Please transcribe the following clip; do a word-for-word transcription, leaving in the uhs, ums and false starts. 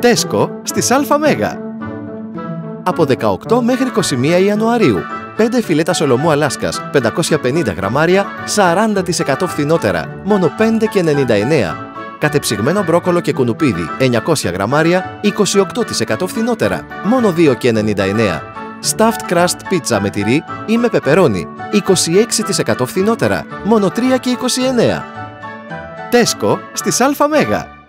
Τέσκο στις Α Μέγα. Από δεκαοκτώ μέχρι είκοσι μία Ιανουαρίου. πέντε φιλέτα σολομού Αλάσκας, πεντακόσια πενήντα γραμμάρια, σαράντα τοις εκατό φθηνότερα, μόνο πέντε και ενενήντα εννέα. Κατεψυγμένο μπρόκολο και κουνουπίδι, εννιακόσια γραμμάρια, είκοσι οκτώ τοις εκατό φθηνότερα, μόνο δύο και ενενήντα εννέα. Stuffed crust pizza με τυρί ή με πεπερόνι, είκοσι έξι τοις εκατό φθηνότερα, μόνο τρία και είκοσι εννέα. Τέσκο στις Α Μέγα.